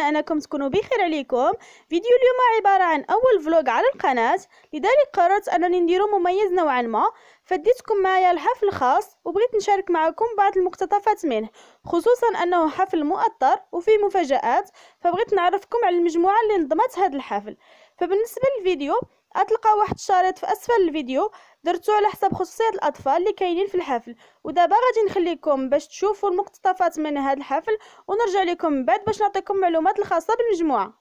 نتمنى أنكم تكونوا بخير عليكم. فيديو اليوم عبارة عن أول فلوق على القناة، لذلك قررت أنني نديرو مميز نوعا ما، فديتكم معايا الحفل الخاص وبغيت نشارك معكم بعض المقتطفات منه، خصوصا أنه حفل مؤطر وفيه مفاجآت، فبغيت نعرفكم على المجموعة اللي نظمت هذا الحفل. فبالنسبة للفيديو غتلقاو واحد الشريط في اسفل الفيديو درتو على حساب خصوصية الاطفال اللي كاينين في الحفل، ودابا غادي نخليكم باش تشوفوا المقتطفات من هذا الحفل ونرجع لكم من بعد باش نعطيكم معلومات الخاصة بالمجموعة.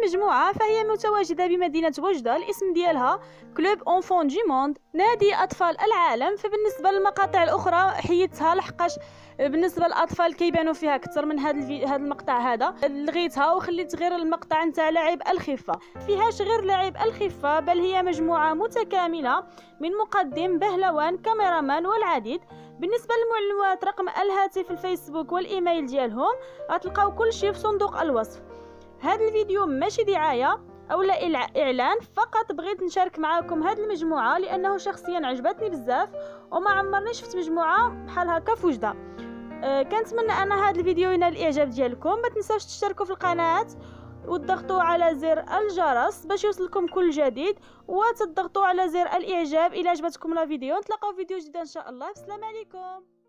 المجموعة فهي متواجدة بمدينة وجدة. الاسم ديالها كلوب اونفون دي موند، نادي أطفال العالم. فبالنسبة للمقاطع الأخرى حيدتها لحقاش بالنسبة للأطفال كيبانوا فيها أكثر من هذا المقطع هذا، لغيتها وخليت غير المقطع نتاع لاعب الخفة. فيهاش غير لاعب الخفة، بل هي مجموعة متكاملة من مقدم، بهلوان، كاميرامان والعديد. بالنسبة للمعلومات رقم الهاتف، الفيسبوك والإيميل ديالهم غتلقاو كل شيء في صندوق الوصف. هذا الفيديو ماشي دعاية او لا اعلان، فقط بغيت نشارك معكم هذه المجموعه لانه شخصيا عجبتني بزاف وما عمرني شفت مجموعه بحال هكا في وجده. كنتمنى ان هذا الفيديو ينال الاعجاب ديالكم. ما تنساوش تشتركوا في القناه وتضغطوا على زر الجرس باش يوصلكم كل جديد، وتضغطوا على زر الاعجاب الى عجبتكم الفيديو. نتلاقاو في فيديو جديد ان شاء الله. السلام عليكم.